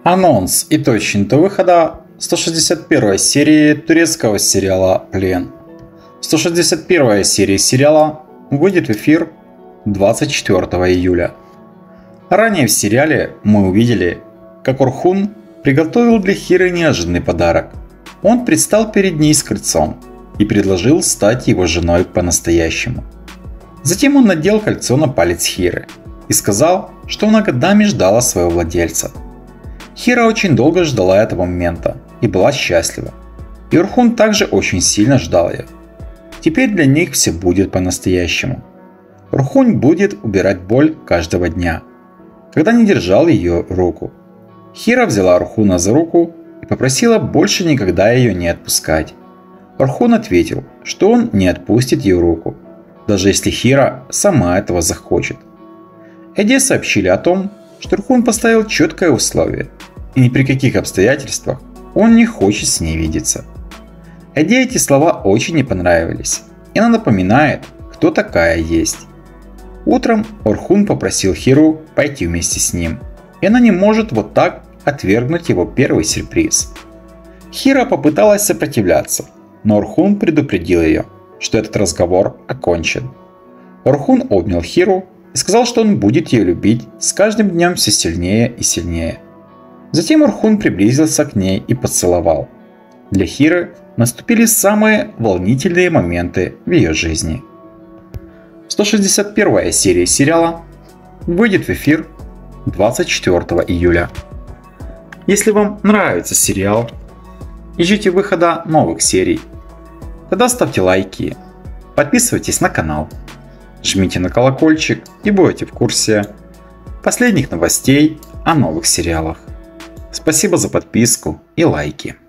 Анонс и точно выхода 161 серии турецкого сериала «Плен». 161 серия сериала выйдет в эфир 24 июля. Ранее в сериале мы увидели, как Орхун приготовил для Хиры неожиданный подарок. Он предстал перед ней с кольцом и предложил стать его женой по-настоящему. Затем он надел кольцо на палец Хиры и сказал, что она годами ждала своего владельца. Хира очень долго ждала этого момента и была счастлива. И Орхун также очень сильно ждал ее. Теперь для них все будет по-настоящему. Орхун будет убирать боль каждого дня, когда не держал ее руку. Хира взяла Орхуна за руку и попросила больше никогда ее не отпускать. Орхун ответил, что он не отпустит ее руку, даже если Хира сама этого захочет. Эдди сообщили о том, что Орхун поставил четкое условие, и ни при каких обстоятельствах он не хочет с ней видеться. Эдди эти слова очень не понравились, и она напоминает, кто такая есть. Утром Орхун попросил Хиру пойти вместе с ним, и она не может вот так отвергнуть его первый сюрприз. Хира попыталась сопротивляться, но Орхун предупредил ее, что этот разговор окончен. Орхун обнял Хиру и сказал, что он будет ее любить с каждым днем все сильнее и сильнее. Затем Орхун приблизился к ней и поцеловал. Для Хиры наступили самые волнительные моменты в ее жизни. 161 серия сериала выйдет в эфир 24 июля. Если вам нравится сериал и ждете выхода новых серий, тогда ставьте лайки, подписывайтесь на канал, жмите на колокольчик и будете в курсе последних новостей о новых сериалах. Спасибо за подписку и лайки.